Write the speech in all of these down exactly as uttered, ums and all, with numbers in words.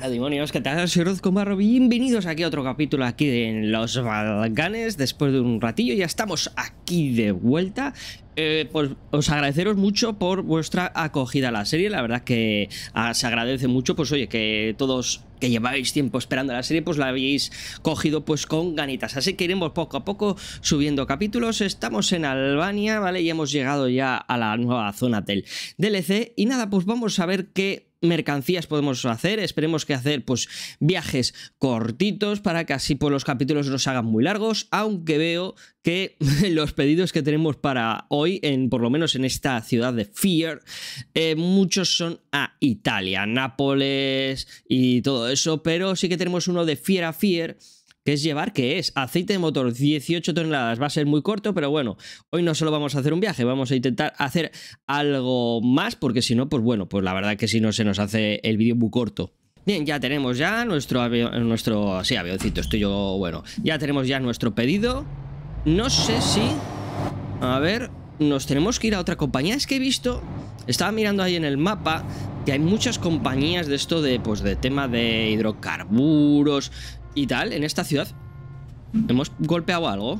Hola demonios, ¿qué tal? Soy Rozcomarro, bienvenidos aquí a otro capítulo aquí en Los Balcanes. Después de un ratillo ya estamos aquí de vuelta. Eh, pues os agradeceros mucho por vuestra acogida a la serie. La verdad que ah, se agradece mucho, pues oye, que todos que lleváis tiempo esperando la serie, pues la habéis cogido pues con ganitas. Así que iremos poco a poco subiendo capítulos. Estamos en Albania, ¿vale? Y hemos llegado ya a la nueva zona del D L C. Y nada, pues vamos a ver qué mercancías podemos hacer. Esperemos que hacer pues viajes cortitos para que así pues los capítulos no se hagan muy largos, aunque veo que los pedidos que tenemos para hoy, en por lo menos en esta ciudad de Fier, eh, muchos son a Italia, Nápoles y todo eso, pero sí que tenemos uno de Fier a Fier, que es llevar, que es aceite de motor, dieciocho toneladas. Va a ser muy corto, pero bueno, hoy no solo vamos a hacer un viaje, vamos a intentar hacer algo más, porque si no, pues bueno, pues la verdad que si no se nos hace el vídeo muy corto. Bien, ya tenemos ya nuestro avión, nuestro, sí, avioncito, estoy yo, bueno, ya tenemos ya nuestro pedido. No sé si, a ver, nos tenemos que ir a otra compañía. Es que he visto, estaba mirando ahí en el mapa, que hay muchas compañías de esto de, pues de tema de hidrocarburos y tal, en esta ciudad. ¿Hemos golpeado algo?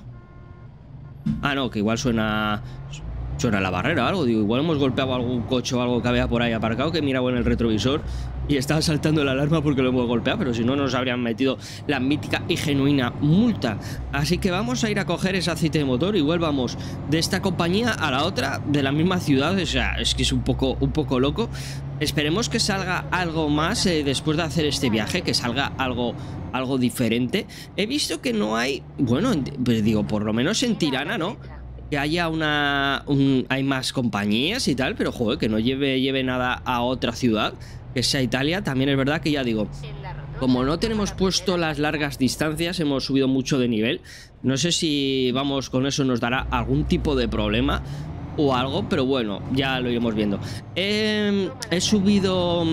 Ah, no, que igual suena Suena la barrera o algo. Digo, igual hemos golpeado algún coche o algo que había por ahí aparcado, que miraba en el retrovisor y estaba saltando la alarma porque lo hemos golpeado, pero si no nos habrían metido la mítica y genuina multa. Así que vamos a ir a coger ese aceite de motor. Igual vamos de esta compañía a la otra, de la misma ciudad. O sea, es que es un poco, un poco loco. Esperemos que salga algo más eh, después de hacer este viaje, que salga algo, algo diferente. He visto que no hay, bueno, pues digo, por lo menos en Tirana, ¿no? Que haya una, un, hay más compañías y tal, pero joder, que no lleve, lleve nada a otra ciudad, que sea Italia. También es verdad que ya digo, como no tenemos puesto las largas distancias, hemos subido mucho de nivel. No sé si vamos con eso nos dará algún tipo de problema o algo, pero bueno, ya lo iremos viendo. Eh, he subido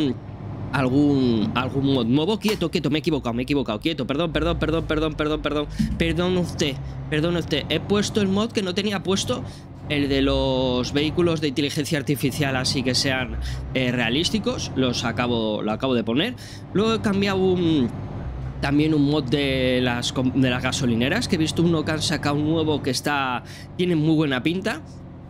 algún algún mod nuevo. Quieto, quieto, me he equivocado, me he equivocado. Quieto, perdón, perdón, perdón, perdón, perdón, perdón. Perdón usted, perdón usted. He puesto el mod que no tenía puesto, el de los vehículos de inteligencia artificial, así que sean eh, realísticos. Los acabo, lo acabo de poner. Luego he cambiado un... también un mod de las, de las gasolineras, que he visto uno que han sacado nuevo que está, tiene muy buena pinta.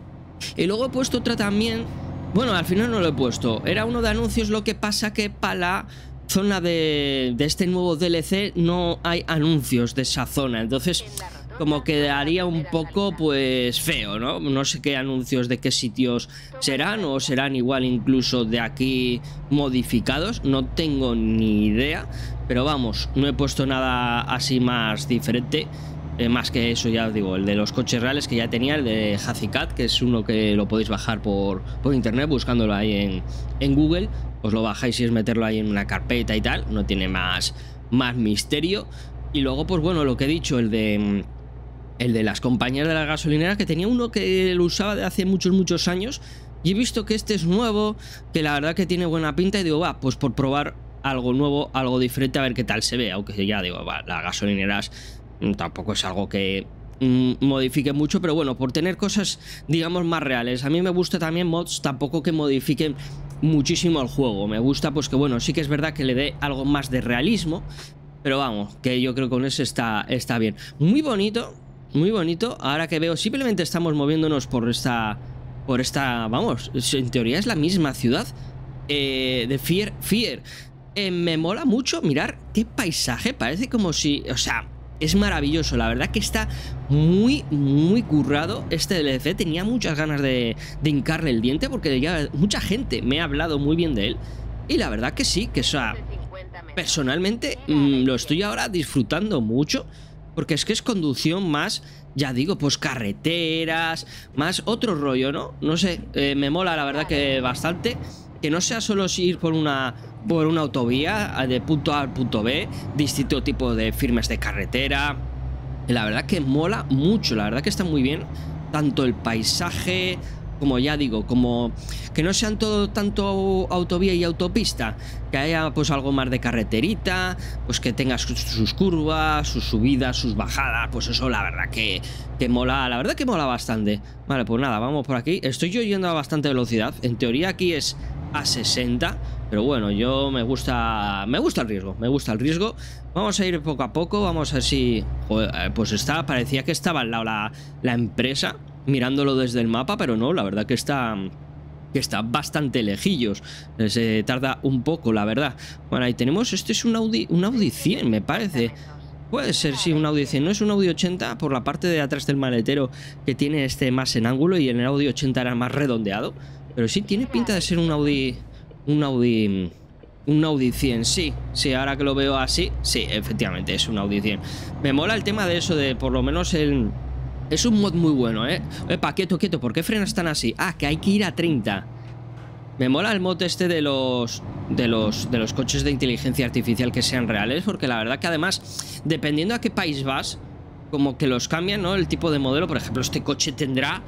Y luego he puesto otra también. Bueno, al final no lo he puesto. Era uno de anuncios, lo que pasa que para la zona de, de este nuevo D L C no hay anuncios de esa zona. Entonces, como quedaría un poco, pues, feo, ¿no? No sé qué anuncios de qué sitios serán, o serán igual incluso de aquí modificados. No tengo ni idea. Pero vamos, no he puesto nada así más diferente. Eh, más que eso, ya os digo, el de los coches reales que ya tenía, el de Hazicat, que es uno que lo podéis bajar por, por internet buscándolo ahí en, en Google. Os lo bajáis y es meterlo ahí en una carpeta y tal, no tiene más, más misterio. Y luego, pues bueno, lo que he dicho, el de, el de las compañías de la gasolinera, que tenía uno que lo usaba de hace muchos, muchos años, y he visto que este es nuevo, que la verdad que tiene buena pinta, y digo, va, pues por probar algo nuevo, algo diferente, a ver qué tal se ve. Aunque ya digo, va, las gasolineras tampoco es algo que mm, modifique mucho, pero bueno, por tener cosas, digamos, más reales. A mí me gusta también mods, tampoco que modifiquen muchísimo el juego. Me gusta, pues que bueno, sí que es verdad que le dé algo más de realismo, pero vamos, que yo creo que con eso está, está bien. Muy bonito, muy bonito. Ahora que veo, simplemente estamos moviéndonos por esta, por esta, vamos, en teoría es la misma ciudad eh, de Fier. Fier. Eh, me mola mucho mirar qué paisaje, parece como si, o sea, es maravilloso, la verdad que está muy, muy currado este D L C. Tenía muchas ganas de, de hincarle el diente, porque ya mucha gente me ha hablado muy bien de él. Y la verdad que sí, que o sea, personalmente mmm, lo estoy ahora disfrutando mucho, porque es que es conducción más, ya digo, pues carreteras, más otro rollo, ¿no? No sé, eh, me mola la verdad que bastante. Que no sea solo ir por una, por una autovía de punto A al punto B, distinto tipo de firmes de carretera. La verdad que mola mucho, la verdad que está muy bien. Tanto el paisaje, como ya digo, como que no sean todo tanto autovía y autopista, que haya pues algo más de carreterita, pues que tenga sus, sus curvas, sus subidas, sus bajadas, pues eso la verdad que, que mola, la verdad que mola bastante. Vale, pues nada, vamos por aquí. Estoy yo yendo a bastante velocidad, en teoría aquí es a sesenta, Pero bueno, yo me gusta... Me gusta el riesgo, me gusta el riesgo. Vamos a ir poco a poco, vamos a ver si... Joder, pues está, parecía que estaba al lado la, la empresa, mirándolo desde el mapa, pero no, la verdad que está... que está bastante lejillos. Se tarda un poco, la verdad. Bueno, ahí tenemos... Este es un Audi, un Audi cien, me parece. Puede ser, sí, un Audi cien. No es un Audi ochenta por la parte de atrás del maletero, que tiene este más en ángulo, y en el Audi ochenta era más redondeado. Pero sí, tiene pinta de ser un Audi... Un Audi... Un Audi cien, sí. Sí, ahora que lo veo así, sí, efectivamente, es un Audi cien. Me mola el tema de eso, de por lo menos el... Es un mod muy bueno, ¿eh? Epa, quieto, quieto, ¿por qué frenas tan así? Ah, que hay que ir a treinta. Me mola el mod este de los... De los, de los coches de inteligencia artificial que sean reales, porque la verdad que además, dependiendo a qué país vas, como que los cambian, ¿no? El tipo de modelo. Por ejemplo, este coche tendrá...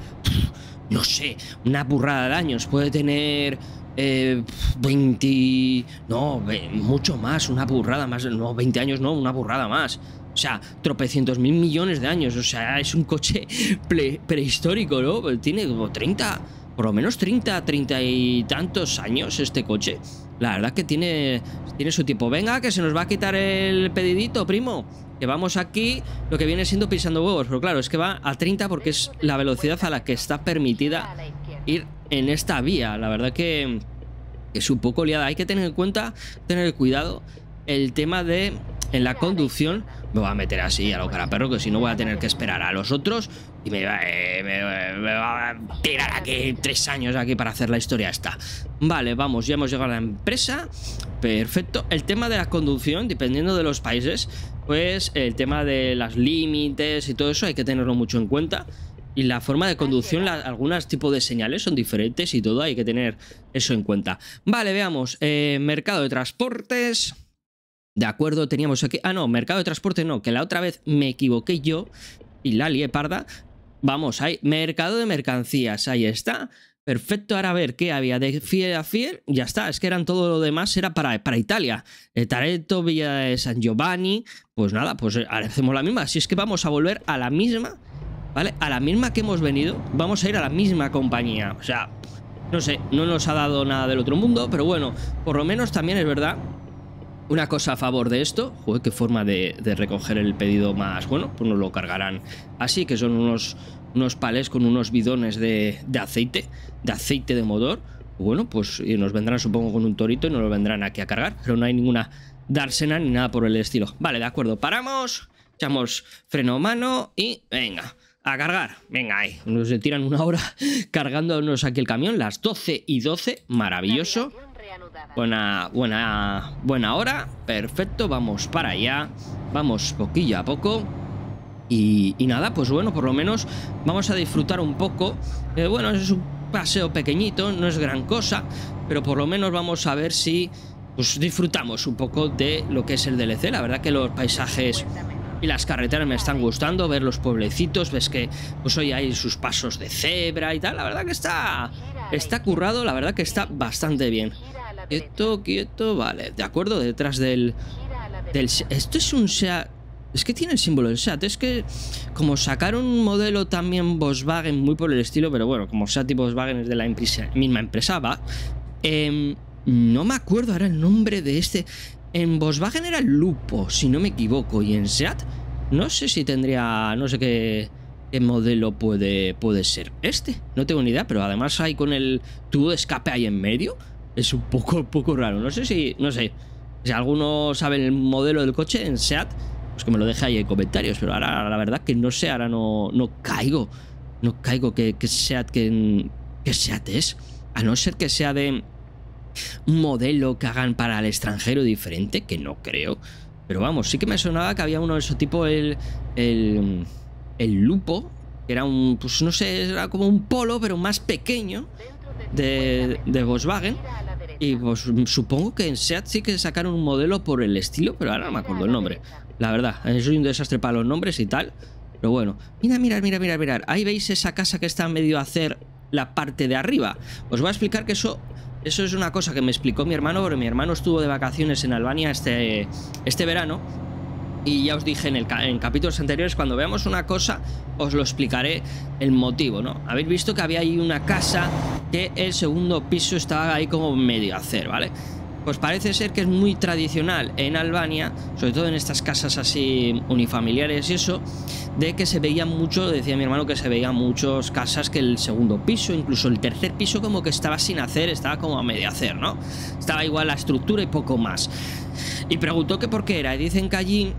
No sé, una burrada de años. Puede tener... Eh, veinte... No, mucho más, una burrada más. No, veinte años no, una burrada más. O sea, tropecientos mil millones de años. O sea, es un coche pre prehistórico, ¿no? Tiene como treinta, por lo menos treinta, treinta y tantos años este coche. La verdad que tiene, tiene su tipo. Venga, que se nos va a quitar el pedidito, primo. Que vamos aquí, lo que viene siendo pisando huevos. Pero claro, es que va a treinta porque es la velocidad a la que está permitida ir en esta vía. La verdad que es un poco liada. Hay que tener en cuenta, tener cuidado el tema de... En la conducción me voy a meter así a lo cara perro, que si no voy a tener que esperar a los otros y me va, eh, me, me va a tirar aquí tres años aquí para hacer la historia esta. Vale, vamos, ya hemos llegado a la empresa. Perfecto. El tema de la conducción, dependiendo de los países, pues el tema de los límites y todo eso hay que tenerlo mucho en cuenta. Y la forma de conducción, la, algunos tipos de señales son diferentes y todo, hay que tener eso en cuenta. Vale, veamos. Eh, mercado de transportes... De acuerdo, teníamos aquí... Ah, no, mercado de transporte no, que la otra vez me equivoqué yo y la lié parda. Vamos, ahí, mercado de mercancías, ahí está. Perfecto, ahora a ver qué había de fiel a fiel. Ya está, es que eran todo lo demás, era para, para Italia. Eh, Tareto, Villa de San Giovanni. Pues nada, pues ahora hacemos la misma. Así es que vamos a volver a la misma, ¿vale? A la misma que hemos venido. Vamos a ir a la misma compañía. O sea, no sé, no nos ha dado nada del otro mundo, pero bueno, por lo menos también es verdad... Una cosa a favor de esto, joder, qué forma de, de recoger el pedido más bueno, pues nos lo cargarán así, que son unos, unos palés con unos bidones de, de aceite, de aceite de motor. Bueno, pues y nos vendrán supongo con un torito y nos lo vendrán aquí a cargar, pero no hay ninguna dársena ni nada por el estilo. Vale, de acuerdo, paramos, echamos freno a mano y venga, a cargar. Venga, ahí, nos tiran una hora cargándonos aquí el camión, las doce y doce, maravilloso. Buena, buena, buena hora, perfecto, vamos para allá, vamos poquillo a poco y, y nada, pues bueno, por lo menos vamos a disfrutar un poco, eh, bueno, es un paseo pequeñito, no es gran cosa, pero por lo menos vamos a ver si pues disfrutamos un poco de lo que es el D L C. La verdad que los paisajes y las carreteras me están gustando, ver los pueblecitos, ves que pues hoy hay sus pasos de cebra y tal, la verdad que está, está currado, la verdad que está bastante bien. Quieto, quieto, vale, de acuerdo, detrás del, del... Esto es un SEAT... Es que tiene el símbolo del SEAT, es que como sacaron un modelo también Volkswagen muy por el estilo, pero bueno, como SEAT y Volkswagen es de la empresa, misma empresa, va. Eh, no me acuerdo ahora el nombre de este... En Volkswagen era el Lupo, si no me equivoco, y en SEAT no sé si tendría... No sé qué... ¿Qué modelo puede, puede ser este? No tengo ni idea, pero además hay con el tubo de escape ahí en medio. Es un poco, un poco raro. No sé si... No sé. Si alguno sabe el modelo del coche en SEAT, pues que me lo deje ahí en comentarios. Pero ahora la verdad que no sé. Ahora no, no caigo. No caigo que, que SEAT... Que, que SEAT es. A no ser que sea de un modelo que hagan para el extranjero diferente. Que no creo. Pero vamos, sí que me sonaba que había uno de esos tipo el... El... El Lupo. Que era un... Pues no sé, era como un Polo, pero más pequeño. De, de Volkswagen. Y pues supongo que en SEAT sí que sacaron un modelo por el estilo, pero ahora no me acuerdo el nombre. La verdad, soy un desastre para los nombres y tal. Pero bueno, mira, mira, mira, mira, mira. Ahí veis esa casa que está medio a hacer la parte de arriba. Os voy a explicar que eso... Eso es una cosa que me explicó mi hermano, porque mi hermano estuvo de vacaciones en Albania este, este verano. Y ya os dije en, el, en capítulos anteriores, cuando veamos una cosa, os lo explicaré el motivo, ¿no? Habéis visto que había ahí una casa que el segundo piso estaba ahí como medio a hacer, ¿vale? pues parece ser que es muy tradicional en Albania, sobre todo en estas casas así unifamiliares y eso, de que se veían mucho, decía mi hermano, que se veían muchas casas que el segundo piso, incluso el tercer piso como que estaba sin hacer, estaba como a medio hacer, ¿no? Estaba igual la estructura y poco más. Y preguntó que por qué era, y dicen que allí,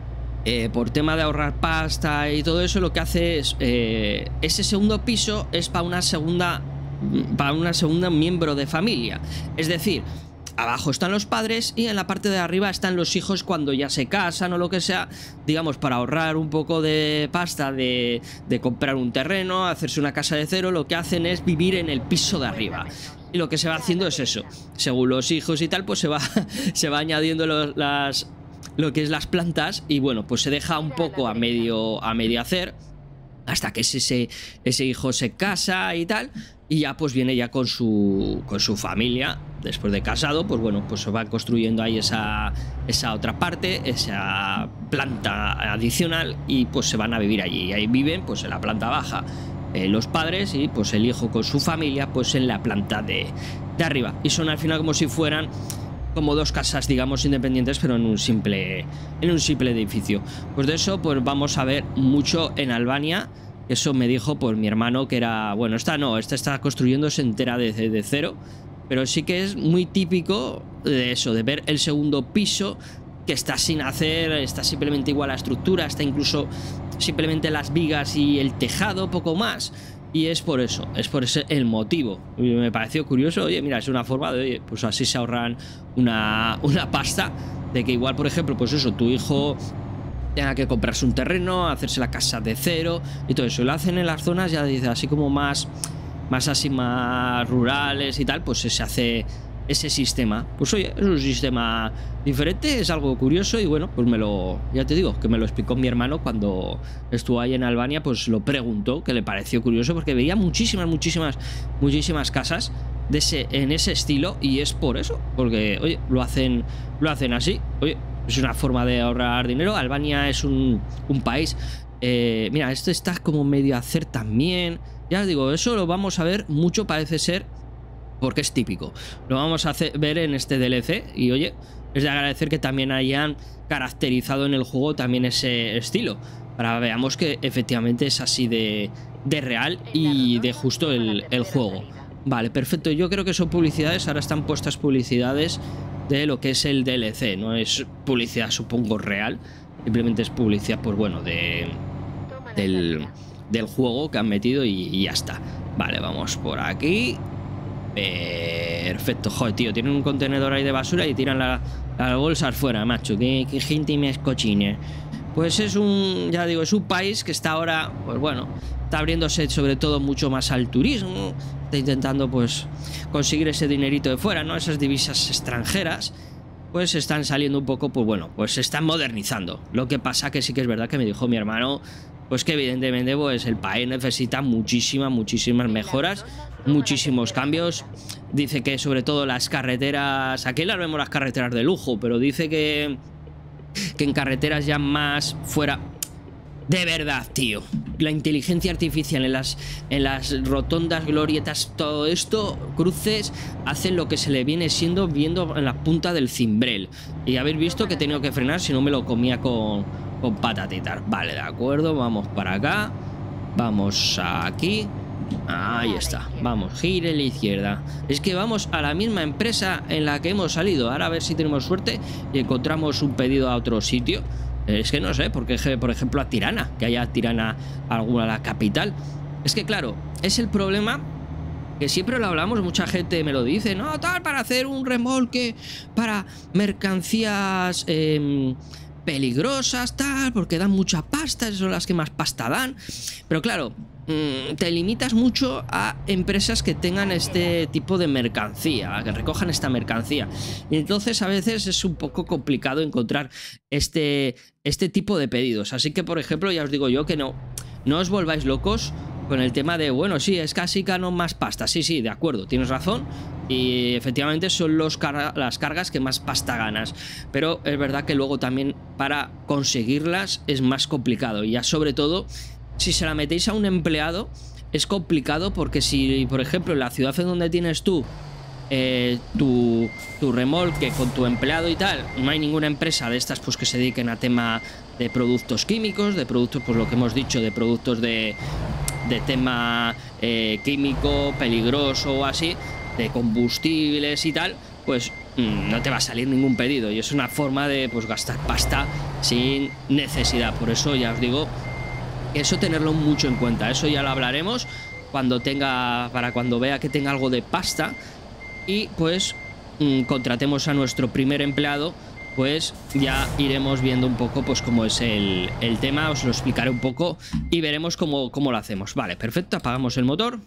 eh, por tema de ahorrar pasta y todo eso, lo que hace es, eh, ese segundo piso es para una segunda, para una segunda miembro de familia, es decir, abajo están los padres y en la parte de arriba están los hijos cuando ya se casan o lo que sea, digamos, para ahorrar un poco de pasta de, de comprar un terreno, hacerse una casa de cero, lo que hacen es vivir en el piso de arriba. Y lo que se va haciendo es eso, según los hijos y tal, pues se va, se va añadiendo los, las, lo que es las plantas y bueno, pues se deja un poco a medio, a medio hacer hasta que ese, ese hijo se casa y tal. Y ya pues viene ya con su, con su familia, después de casado, pues bueno, pues se va construyendo ahí esa, esa otra parte, esa planta adicional y pues se van a vivir allí. Y ahí viven pues en la planta baja eh, los padres y pues el hijo con su familia pues en la planta de, de arriba. Y son al final como si fueran como dos casas, digamos, independientes, pero en un simple, en un simple edificio. Pues de eso pues vamos a ver mucho en Albania. Eso me dijo pues mi hermano, que era, bueno, esta no, esta está construyéndose entera desde de cero, pero sí que es muy típico de eso, de ver el segundo piso que está sin hacer, está simplemente igual a la estructura, está incluso simplemente las vigas y el tejado, poco más. Y es por eso, es por ese el motivo. Y me pareció curioso, oye, mira, es una forma de, oye, pues así se ahorran una, una pasta, de que igual, por ejemplo, pues eso, tu hijo tenga que comprarse un terreno, hacerse la casa de cero y todo eso. Lo hacen en las zonas, ya dice, así como más, más así, más rurales y tal, pues se hace ese sistema. Pues oye, es un sistema diferente, es algo curioso y bueno, pues me lo, ya te digo, que me lo explicó mi hermano cuando estuvo ahí en Albania, pues lo preguntó, que le pareció curioso porque veía muchísimas, muchísimas, muchísimas casas de ese, en ese estilo y es por eso, porque oye, lo hacen, lo hacen así, oye. Es una forma de ahorrar dinero. Albania es un, un país... Eh, mira, esto está como medio a hacer también. Ya os digo, eso lo vamos a ver mucho, parece ser, porque es típico. Lo vamos a hacer, ver en este D L C. Y oye, es de agradecer que también hayan caracterizado en el juego también ese estilo. Para que veamos que efectivamente es así de, de real y de justo el, el juego. Vale, perfecto. Yo creo que son publicidades. Ahora están puestas publicidades de lo que es el D L C, no es publicidad supongo real, simplemente es publicidad pues bueno de del, del juego que han metido y, y ya está. Vale, vamos por aquí. Perfecto, joder, tío, tienen un contenedor ahí de basura y tiran la, las bolsas fuera, macho, que, que gente me escochine. Pues es un, ya digo, es un país que está ahora, pues bueno, está abriéndose sobre todo mucho más al turismo, está intentando pues conseguir ese dinerito de fuera, ¿no? Esas divisas extranjeras, pues están saliendo un poco, pues bueno, pues se están modernizando. Lo que pasa que sí que es verdad que me dijo mi hermano, pues que evidentemente pues el país necesita muchísimas, muchísimas mejoras, muchísimos cambios. Dice que sobre todo las carreteras, aquí las vemos las carreteras de lujo, pero dice que... que en carreteras ya más fuera de verdad, tío, la inteligencia artificial en las en las rotondas, glorietas, todo esto, cruces, hacen lo que se le viene siendo viendo en la punta del cimbrel. Y habéis visto que he tenido que frenar, si no me lo comía con, con patatitas. Vale, de acuerdo, vamos para acá, vamos aquí. Ahí está, vamos, gire a la izquierda. Es que vamos a la misma empresa en la que hemos salido. Ahora a ver si tenemos suerte y encontramos un pedido a otro sitio. Es que no sé, porque por ejemplo a Tirana, que haya Tirana alguna, la capital. Es que claro, es el problema que siempre lo hablamos, mucha gente me lo dice, no, tal, para hacer un remolque para mercancías eh, peligrosas, tal, porque dan mucha pasta, son las que más pasta dan. Pero claro, te limitas mucho a empresas que tengan este tipo de mercancía, que recojan esta mercancía, y entonces a veces es un poco complicado encontrar este, este tipo de pedidos. Así que por ejemplo ya os digo yo que no, no os volváis locos con el tema de, bueno, sí, es casi gano más pasta, sí, sí, de acuerdo, tienes razón, y efectivamente son los car las cargas que más pasta ganas, pero es verdad que luego también para conseguirlas es más complicado, y ya sobre todo si se la metéis a un empleado es complicado, porque si, por ejemplo, en la ciudad en donde tienes tú eh, tu, tu remolque con tu empleado y tal. No hay ninguna empresa de estas pues que se dediquen a tema de productos químicos, de productos, pues lo que hemos dicho, de productos de, de tema eh, químico, peligroso o así, de combustibles y tal, pues mmm, no te va a salir ningún pedido. Y es una forma de pues gastar pasta sin necesidad. Por eso ya os digo, eso tenerlo mucho en cuenta. Eso ya lo hablaremos cuando tenga, para cuando vea que tenga algo de pasta y pues mmm, contratemos a nuestro primer empleado, pues ya iremos viendo un poco pues cómo es el, el tema. Os lo explicaré un poco y veremos cómo, cómo lo hacemos. Vale, perfecto, apagamos el motor,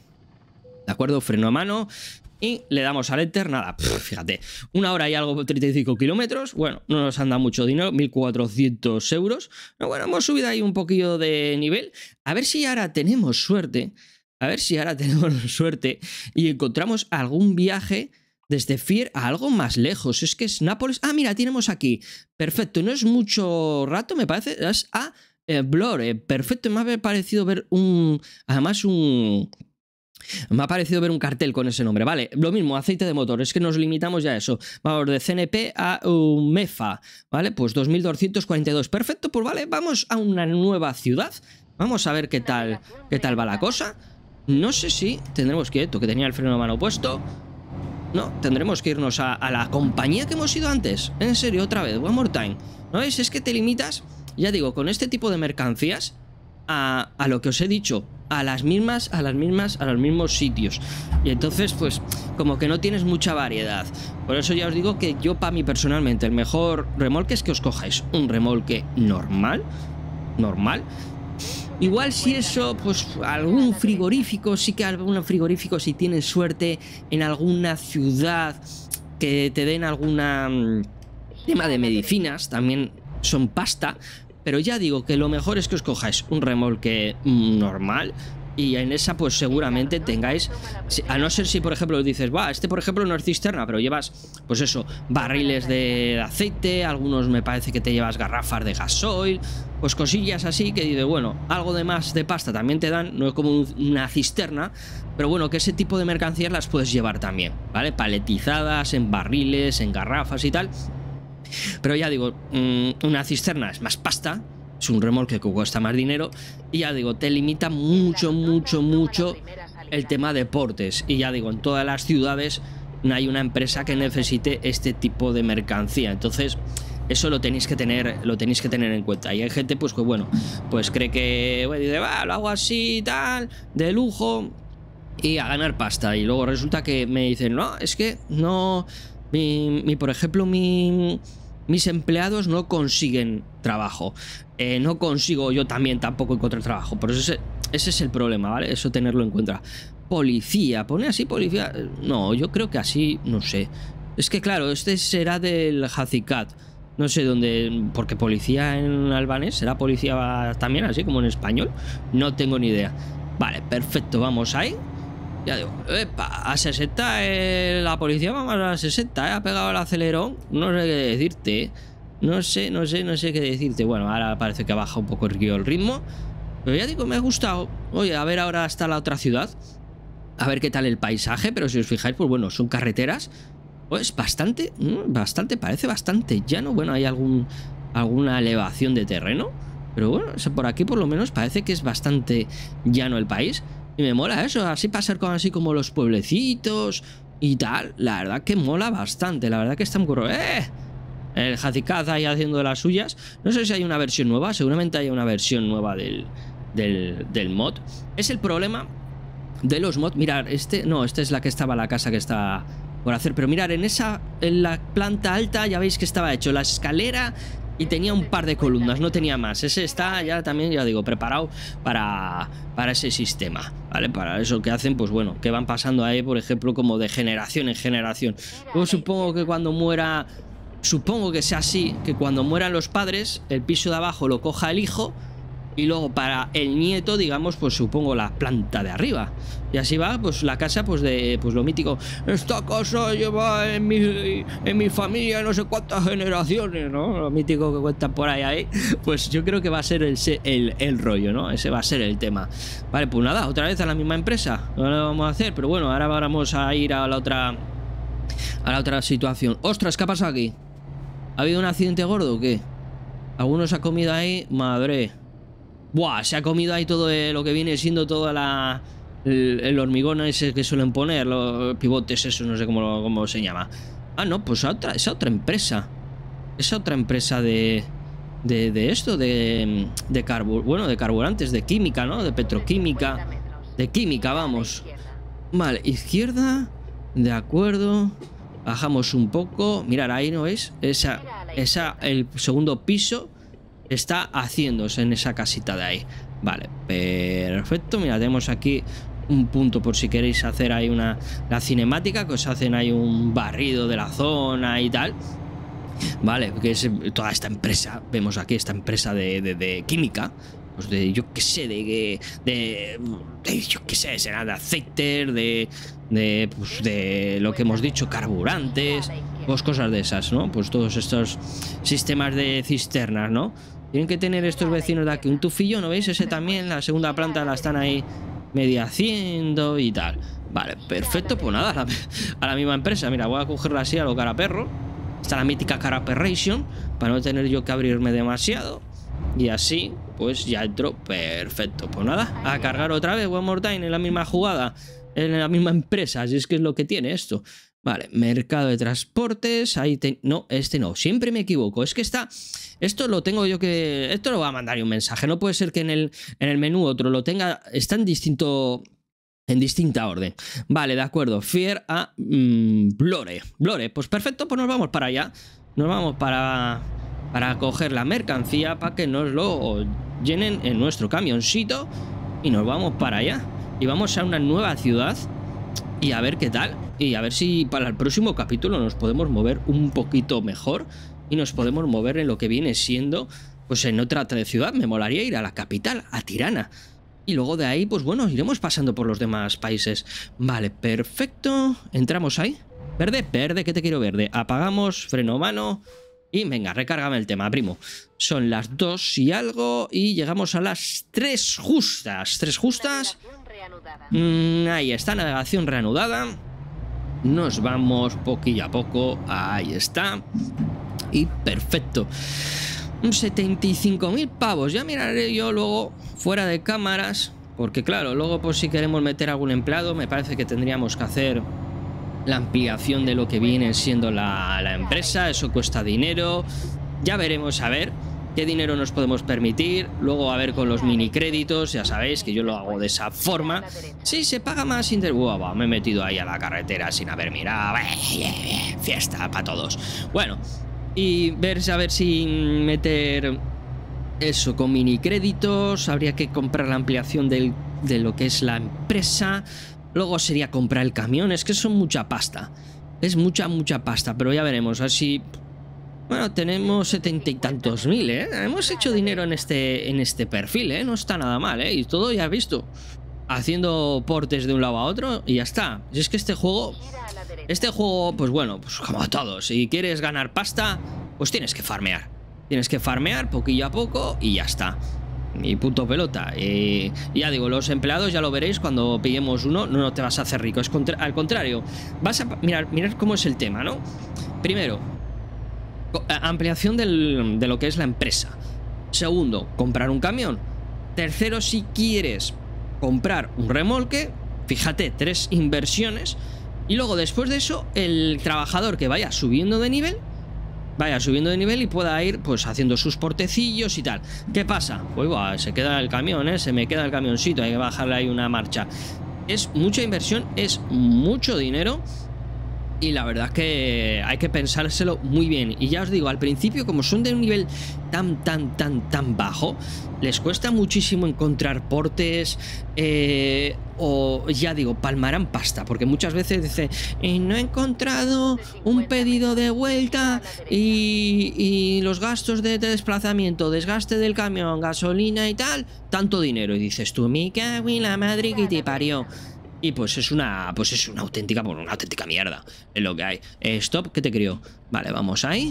de acuerdo, freno a mano y le damos al enter. Nada, pff, fíjate, una hora y algo, treinta y cinco kilómetros. Bueno, no nos han dado mucho dinero, mil cuatrocientos euros. Pero bueno, hemos subido ahí un poquillo de nivel. A ver si ahora tenemos suerte. A ver si ahora tenemos suerte y encontramos algún viaje desde Fier a algo más lejos. Es que es Nápoles. Ah, mira, tenemos aquí. Perfecto, no es mucho rato, me parece. Es a eh, Vlore. Perfecto, me ha parecido ver un... Además un... Me ha parecido ver un cartel con ese nombre. Vale, lo mismo, aceite de motor. Es que nos limitamos ya a eso. Vamos de C N P a Umefa. Vale, pues dos mil doscientos cuarenta y dos. Perfecto, pues vale, vamos a una nueva ciudad. Vamos a ver qué tal, qué tal va la cosa. No sé si tendremos que... Esto, que tenía el freno de mano puesto. No, tendremos que irnos a, a la compañía que hemos ido antes. En serio, otra vez, one more time. ¿No veis? Es que te limitas, ya digo, con este tipo de mercancías a, a lo que os he dicho, a las mismas, a las mismas, a los mismos sitios. Y entonces, pues, como que no tienes mucha variedad. Por eso ya os digo que yo, para mí personalmente, el mejor remolque es que os cojáis un remolque normal, normal. Igual si eso, pues algún frigorífico, sí que algún frigorífico, si tienes suerte en alguna ciudad que te den alguna mmm, tema de medicinas, también son pasta. Pero ya digo que lo mejor es que os cojáis un remolque mmm, normal y en esa pues seguramente tengáis, a no ser si por ejemplo dices, va, este por ejemplo no es cisterna, pero llevas pues eso, barriles de aceite, algunos me parece que te llevas garrafas de gasoil, pues cosillas así que dices, bueno, algo de más de pasta también te dan, no es como una cisterna, pero bueno, que ese tipo de mercancías las puedes llevar también, ¿vale? Paletizadas, en barriles, en garrafas y tal. Pero ya digo, una cisterna es más pasta, es un remolque que cuesta más dinero y ya digo, te limita mucho, mucho, mucho el tema de portes. Y ya digo, en todas las ciudades no hay una empresa que necesite este tipo de mercancía. Entonces, eso lo tenéis que tener, lo tenéis que tener en cuenta. Y hay gente, pues que bueno, pues cree que, bueno, dice, va, lo hago así, tal, de lujo y a ganar pasta. Y luego resulta que me dicen, no, es que no, mi, mi por ejemplo, mi... mis empleados no consiguen trabajo. Eh, no consigo yo también tampoco encontrar trabajo. Por eso ese, ese es el problema, ¿vale? Eso tenerlo en cuenta. Policía, pone así policía. No, yo creo que así, no sé. Es que claro, este será del Hazikat. No sé dónde, porque policía en albanés será policía también, así como en español. No tengo ni idea. Vale, perfecto, vamos ahí. Ya digo, epa, a sesenta eh, la policía, vamos a sesenta, eh, ha pegado el acelerón. No sé qué decirte. No sé, no sé, no sé qué decirte. Bueno, ahora parece que baja un poco el ritmo. Pero ya digo, me ha gustado. Oye, a ver ahora hasta la otra ciudad. A ver qué tal el paisaje. Pero si os fijáis, pues bueno, son carreteras. Pues bastante, bastante, parece bastante llano. Bueno, hay algún, alguna elevación de terreno. Pero bueno, por aquí por lo menos parece que es bastante llano el país. Y me mola eso, así pasar con así como los pueblecitos y tal. La verdad que mola bastante, la verdad que está muy curro. ¡Eh! El Hazikat ahí haciendo de las suyas. No sé si hay una versión nueva, seguramente hay una versión nueva del, del, del mod. Es el problema de los mods. Mirad, este, no, esta es la que estaba la casa que está por hacer. Pero mirad, en esa, en la planta alta ya veis que estaba hecho la escalera y tenía un par de columnas, no tenía más. Ese está ya también, ya digo, preparado para, para ese sistema, ¿vale? Para eso que hacen, pues bueno, que van pasando ahí, por ejemplo, como de generación en generación. Luego supongo que cuando muera, supongo que sea así, que cuando mueran los padres, el piso de abajo lo coja el hijo y luego para el nieto, digamos, pues supongo la planta de arriba. Y así va, pues la casa, pues de, pues lo mítico. Esta casa lleva en mi, en mi familia no sé cuántas generaciones, ¿no? Lo mítico que cuentan por ahí, ahí. Pues yo creo que va a ser el, el, el rollo, ¿no? Ese va a ser el tema. Vale, pues nada, otra vez a la misma empresa. No lo vamos a hacer, pero bueno, ahora vamos a ir a la otra, a la otra situación. ¡Ostras! ¿Qué ha pasado aquí? ¿Ha habido un accidente gordo o qué? ¿Alguno se ha comido ahí? Madre. Buah, se ha comido ahí todo lo que viene siendo toda la... El, el hormigón ese que suelen poner, los pivotes, eso no sé cómo, cómo se llama. Ah, no, pues a otra, esa otra empresa. Esa otra empresa de... De, de esto, de, de carbur, bueno, de carburantes, de química, ¿no? De petroquímica. De química, vamos. Vale, izquierda. De acuerdo. Bajamos un poco. Mirad, ahí no es. Esa, esa, el segundo piso está haciéndose en esa casita de ahí. Vale, perfecto. Mira, tenemos aquí un punto por si queréis hacer ahí una la cinemática, que os hacen ahí un barrido de la zona y tal. Vale, que es toda esta empresa, vemos aquí esta empresa de, de, de química, pues de yo qué sé, de, de, de yo qué sé, será de aceite, de, de, pues de lo que hemos dicho, carburantes, pues cosas de esas, ¿no? Pues todos estos sistemas de cisternas, ¿no? Tienen que tener estos vecinos de aquí un tufillo, ¿no veis? Ese también, la segunda planta la están ahí medio haciendo y tal. Vale, perfecto, pues nada, a la, a la misma empresa, mira, voy a cogerla así a lo cara perro. Está la mítica Caraperration, para no tener yo que abrirme demasiado. Y así, pues ya entro. Perfecto. Pues nada, a cargar otra vez One More Time en la misma jugada, en la misma empresa. Así es que es lo que tiene esto. Vale, mercado de transportes. Ahí te... No, este no. Siempre me equivoco. Es que está... Esto lo tengo yo que... Esto lo va a mandar un mensaje. No puede ser que en el, en el menú otro lo tenga... Está en distinto... En distinta orden. Vale, de acuerdo. Fear a mmm, Blore. Blore, pues perfecto, pues nos vamos para allá. Nos vamos para, para coger la mercancía para que nos lo llenen en nuestro camioncito. Y nos vamos para allá. Y vamos a una nueva ciudad. Y a ver qué tal. Y a ver si para el próximo capítulo nos podemos mover un poquito mejor. Y nos podemos mover en lo que viene siendo, pues en otra ciudad. Me molaría ir a la capital, a Tirana. Y luego de ahí, pues bueno, iremos pasando por los demás países. Vale, perfecto. Entramos ahí. Verde, verde, ¿qué te quiero verde? Apagamos, freno mano. Y venga, recárgame el tema, primo. Son las dos y algo. Y llegamos a las tres justas. Tres justas. Mm, ahí está, navegación reanudada. Nos vamos poquillo a poco. Ahí está. Y perfecto. Un setenta y cinco mil pavos. Ya miraré yo luego fuera de cámaras. Porque claro, luego pues si queremos meter algún empleado, me parece que tendríamos que hacer la ampliación de lo que viene siendo la, la empresa. Eso cuesta dinero. Ya veremos a ver qué dinero nos podemos permitir. Luego a ver con los mini créditos. Ya sabéis que yo lo hago de esa forma. Si se paga más inter... Wow, me he metido ahí a la carretera sin haber mirado. Fiesta para todos. Bueno. Y ver a ver si meter eso con mini créditos. Habría que comprar la ampliación del, de lo que es la empresa. Luego sería comprar el camión. Es que son mucha pasta. Es mucha, mucha pasta. Pero ya veremos. Así. Bueno, tenemos setenta y tantos mil, ¿eh? Hemos hecho dinero en este, en este perfil, ¿eh? No está nada mal, ¿eh? Y todo ya visto. Haciendo portes de un lado a otro y ya está. Si es que este juego... Este juego, pues bueno, pues como a todos. Si quieres ganar pasta, pues tienes que farmear. Tienes que farmear poquillo a poco y ya está. Y punto pelota. Y ya digo, los empleados ya lo veréis cuando pillemos uno. No, no te vas a hacer rico. Es contra, al contrario. Vas a mirar, mirar cómo es el tema, ¿no? Primero, ampliación del, de lo que es la empresa. Segundo, comprar un camión. Tercero, si quieres comprar un remolque, fíjate, tres inversiones. Y luego después de eso, el trabajador que vaya subiendo de nivel, vaya subiendo de nivel y pueda ir pues haciendo sus portecillos y tal. ¿Qué pasa? Pues bah, se queda el camión, ¿eh? Se me queda el camioncito, hay que bajarle ahí una marcha. Es mucha inversión, es mucho dinero. Y la verdad es que hay que pensárselo muy bien. Y ya os digo, al principio, como son de un nivel tan, tan, tan, tan bajo, les cuesta muchísimo encontrar portes. Eh, o ya digo, palmarán pasta. Porque muchas veces dice, eh, no he encontrado un pedido de vuelta. Y, y los gastos de desplazamiento, desgaste del camión, gasolina y tal, tanto dinero. Y dices tú, me cago en la madre que te parió. Y pues es una pues es una auténtica, bueno, una auténtica mierda. Es lo que hay. Eh, stop, ¿qué te creo? Vale, vamos ahí.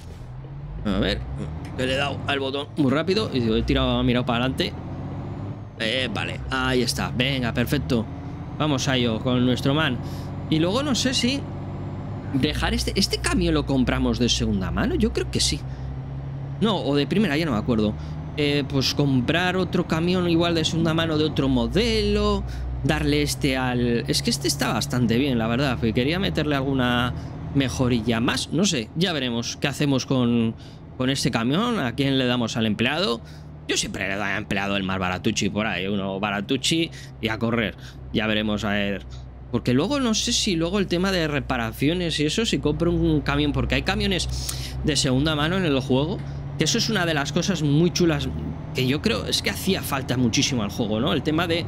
A ver, que le he dado al botón muy rápido y he tirado, he mirado para adelante. Eh, vale, ahí está. Venga, perfecto. Vamos a ello con nuestro man. Y luego no sé si Dejar este... ¿Este camión lo compramos de segunda mano? Yo creo que sí. No, o de primera, ya no me acuerdo. Eh, pues comprar otro camión igual de segunda mano de otro modelo. Darle este al... Es que este está bastante bien, la verdad. Quería meterle alguna mejorilla más. No sé, ya veremos qué hacemos con, con este camión. A quién le damos al empleado. Yo siempre le doy al empleado el más baratuchi por ahí. Uno baratuchi y a correr. Ya veremos a ver... Porque luego no sé si luego el tema de reparaciones y eso, si compro un camión, porque hay camiones de segunda mano en el juego, que eso es una de las cosas muy chulas que yo creo es que hacía falta muchísimo al juego, ¿no? El tema de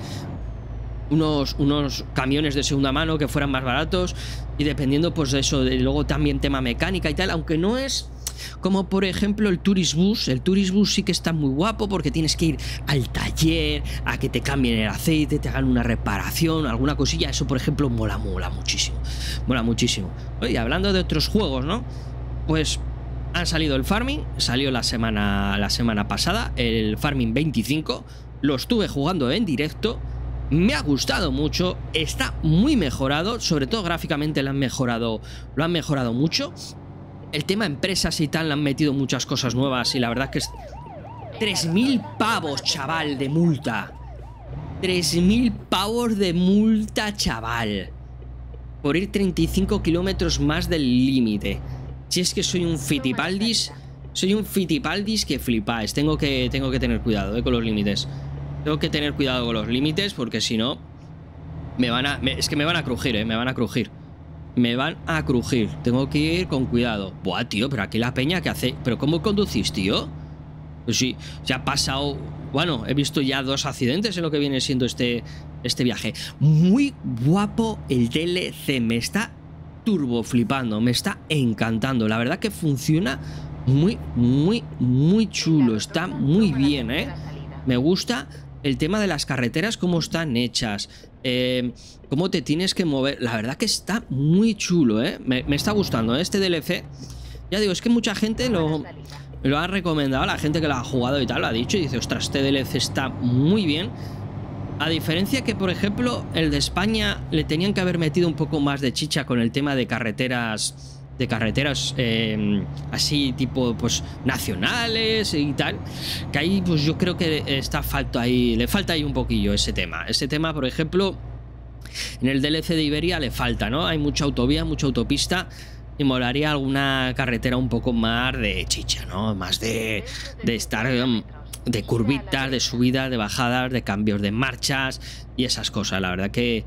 unos, unos camiones de segunda mano que fueran más baratos y dependiendo pues de eso, de luego también tema mecánica y tal, aunque no es... Como por ejemplo el Tourist Bus. El Tourist Bus sí que está muy guapo porque tienes que ir al taller a que te cambien el aceite, te hagan una reparación, alguna cosilla. Eso por ejemplo mola, mola muchísimo. Mola muchísimo. Oye, hablando de otros juegos, ¿no? Pues han salido el Farming. Salió la semana, la semana pasada el Farming veinticinco. Lo estuve jugando en directo. Me ha gustado mucho. Está muy mejorado. Sobre todo gráficamente lo han mejorado. Lo han mejorado mucho. El tema empresas y tal le han metido muchas cosas nuevas y la verdad que es... tres mil pavos, chaval, de multa. tres mil pavos de multa, chaval. Por ir treinta y cinco kilómetros más del límite. Si es que soy un fitipaldis... Soy un fitipaldis que flipáis. Tengo que, tengo que tener cuidado eh, con los límites. Tengo que tener cuidado con los límites porque si no... Me van a... Me, es que me van a crujir, eh. Me van a crujir. Me van a crujir. Tengo que ir con cuidado. Buah, tío, pero aquí la peña que hace... ¿Pero cómo conducís, tío? Pues sí, se ha pasado... Bueno, he visto ya dos accidentes en lo que viene siendo este, este viaje. Muy guapo el D L C. Me está turbo flipando. Me está encantando. La verdad que funciona muy, muy, muy chulo. Está muy bien, ¿eh? Me gusta el tema de las carreteras, cómo están hechas. Eh, cómo te tienes que mover. La verdad que está muy chulo, ¿eh? Me, me está gustando ¿eh? Este D L C. Ya digo, es que mucha gente lo, lo ha recomendado. La gente que lo ha jugado y tal lo ha dicho. Y dice, ostras, este D L C está muy bien. A diferencia que, por ejemplo, el de España le tenían que haber metido un poco más de chicha con el tema de carreteras... De carreteras eh, así tipo pues nacionales y tal, que ahí pues yo creo que está falta ahí, le falta ahí un poquillo ese tema. Ese tema, por ejemplo, en el D L C de Iberia le falta, ¿no? Hay mucha autovía, mucha autopista y molaría alguna carretera un poco más de chicha, ¿no? Más de, de estar um, de curvitas, de subidas, de bajadas, de cambios de marchas y esas cosas. La verdad que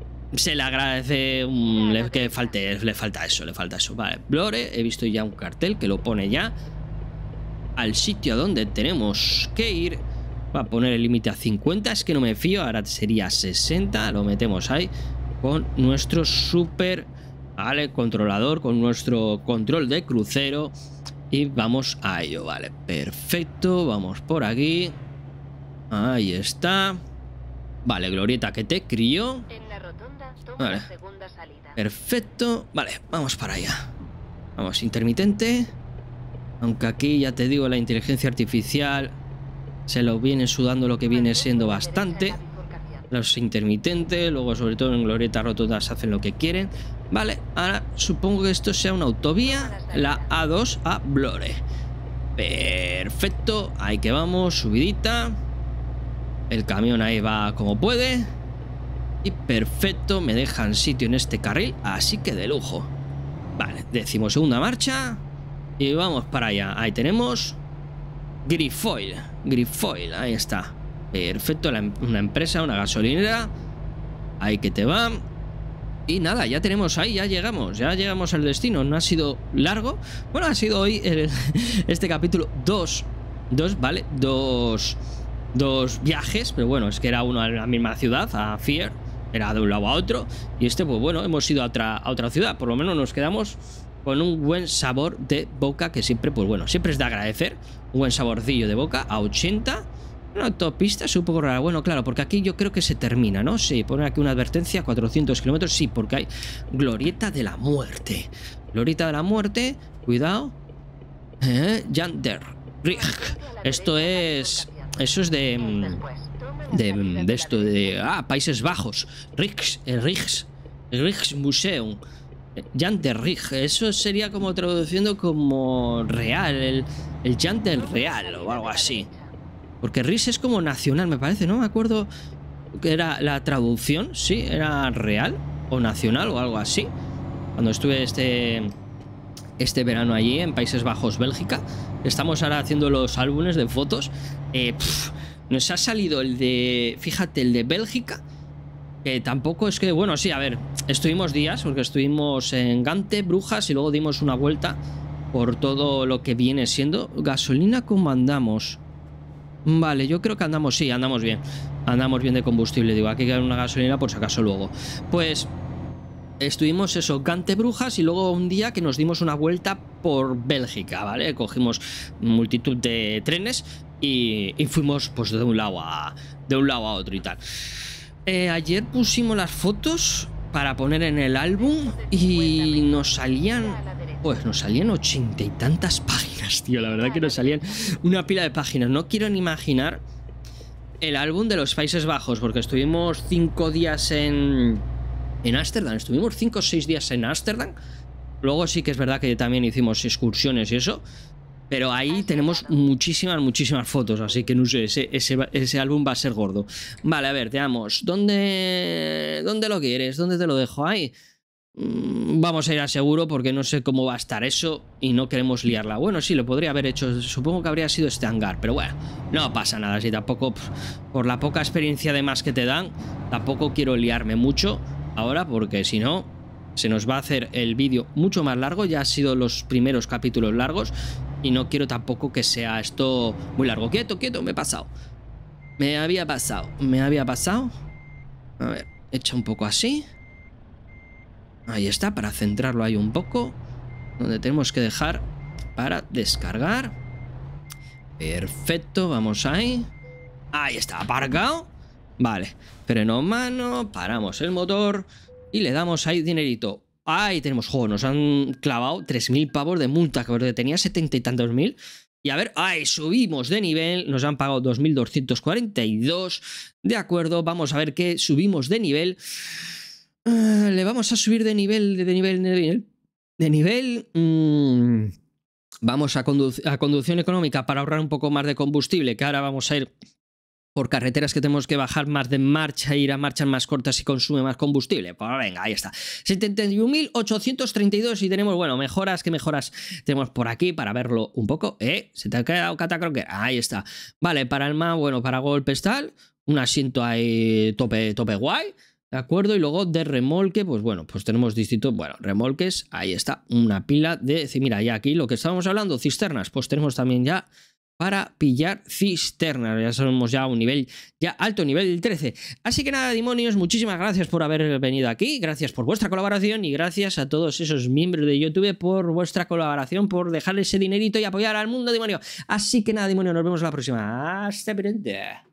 se le agradece um, le, que falte, le falta eso, le falta eso. Vale, Blore, he visto ya un cartel que lo pone ya al sitio donde tenemos que ir. Va a poner el límite a cincuenta, es que no me fío, ahora sería sesenta, lo metemos ahí con nuestro super, vale, controlador, con nuestro control de crucero y vamos a ello, vale, perfecto, vamos por aquí, ahí está. Vale, Glorieta que te crió. Vale. Perfecto. Vale, vamos para allá. Vamos, intermitente. Aunque aquí ya te digo, la inteligencia artificial se lo viene sudando lo que viene siendo bastante. Los intermitentes, luego sobre todo en Glorieta rotondas hacen lo que quieren. Vale, ahora supongo que esto sea una autovía, la A dos a Blore. Perfecto, ahí que vamos, subidita. El camión ahí va como puede. Y perfecto, me dejan sitio en este carril, así que de lujo. Vale, decimosegunda marcha. Y vamos para allá. Ahí tenemos Grifoil. Grifoil, ahí está. Perfecto, la, una empresa, una gasolinera. Ahí que te va. Y nada, ya tenemos ahí, ya llegamos. Ya llegamos al destino. No ha sido largo. Bueno, ha sido hoy el, este capítulo dos. Dos, vale, dos... Dos viajes, pero bueno, es que era uno a la misma ciudad, a Fier, era de un lado a otro, y este, pues bueno, hemos ido a otra, a otra ciudad, por lo menos nos quedamos con un buen sabor de boca, que siempre, pues bueno, siempre es de agradecer, un buen saborcillo de boca, a ochenta, una autopista es un poco rara, bueno, claro, porque aquí yo creo que se termina, ¿no? Sí, pone aquí una advertencia, cuatrocientos kilómetros, sí, porque hay Glorieta de la Muerte, Glorieta de la Muerte, cuidado, eh, Jander, esto es... Eso es de, de... De esto, de... Ah, Países Bajos. Rijks, el Rijks. El Rijksmuseum. Jan de Rig, eso sería como traduciendo como real, el, el Jan del Real o algo así. Porque Rig es como nacional, me parece, no me acuerdo que era la traducción, sí, era real o nacional o algo así. Cuando estuve este, este verano allí en Países Bajos, Bélgica, estamos ahora haciendo los álbumes de fotos. Eh, pff, nos ha salido el de, fíjate, el de Bélgica. Que tampoco es que, bueno, sí, a ver, estuvimos días, porque estuvimos en Gante, Brujas, y luego dimos una vuelta por todo lo que viene siendo. Gasolina, ¿cómo andamos? Vale, yo creo que andamos, sí, andamos bien. Andamos bien de combustible, digo, aquí hay que dar una gasolina por si acaso luego. Pues estuvimos eso, Gante, Brujas, y luego un día que nos dimos una vuelta por Bélgica, ¿vale? Cogimos multitud de trenes y, y fuimos pues de un lado a, de un lado a otro y tal. Eh, ayer pusimos las fotos para poner en el álbum y nos salían, pues nos salían ochenta y tantas páginas, tío. La verdad que nos salían una pila de páginas. No quiero ni imaginar el álbum de los Países Bajos, porque estuvimos cinco días en en Ámsterdam. Estuvimos cinco o seis días en Ámsterdam. Luego sí que es verdad que también hicimos excursiones y eso. Pero ahí tenemos muchísimas, muchísimas fotos. Así que no sé, ese, ese, ese álbum va a ser gordo. Vale, a ver, veamos. ¿Dónde, ¿Dónde lo quieres? ¿Dónde te lo dejo? Ahí. Mm, vamos a ir a seguro porque no sé cómo va a estar eso y no queremos liarla. Bueno, sí, lo podría haber hecho. Supongo que habría sido este hangar. Pero bueno, no pasa nada. Si tampoco, por la poca experiencia de más que te dan, tampoco quiero liarme mucho ahora porque si no, se nos va a hacer el vídeo mucho más largo. Ya han sido los primeros capítulos largos. Y no quiero tampoco que sea esto muy largo. Quieto, quieto, me he pasado. Me había pasado. Me había pasado. A ver, echa un poco así. Ahí está, para centrarlo ahí un poco. Donde tenemos que dejar para descargar. Perfecto, vamos ahí. Ahí está, aparcado. Vale, freno mano, paramos el motor y le damos ahí dinerito. Ahí tenemos juego, nos han clavado tres mil pavos de multa, que tenía setenta y tantos mil. Y a ver, ahí subimos de nivel, nos han pagado dos mil doscientos cuarenta y dos. De acuerdo, vamos a ver qué subimos de nivel. Uh, le vamos a subir de nivel, de nivel, de nivel. De nivel. Mmm, vamos a, condu a conducción económica para ahorrar un poco más de combustible, que ahora vamos a ir por carreteras que tenemos que bajar más de marcha, ir a marchas más cortas y consume más combustible. Pues venga, ahí está. setenta y un mil ochocientos treinta y dos y tenemos, bueno, mejoras, ¿qué mejoras tenemos por aquí para verlo un poco? ¿Eh? ¿Se te ha quedado catacroker? Ahí está. Vale, para el más, bueno, para golpes tal, un asiento ahí tope, tope guay, ¿de acuerdo? Y luego de remolque, pues bueno, pues tenemos distintos, bueno, remolques, ahí está, una pila de, mira, ya aquí lo que estábamos hablando, cisternas, pues tenemos también ya para pillar cisternas. Ya somos ya un nivel, ya alto nivel trece. Así que nada, demonios, muchísimas gracias por haber venido aquí, gracias por vuestra colaboración y gracias a todos esos miembros de YouTube por vuestra colaboración, por dejar ese dinerito y apoyar al mundo demonio. Así que nada, demonio, nos vemos la próxima. Hasta pronto.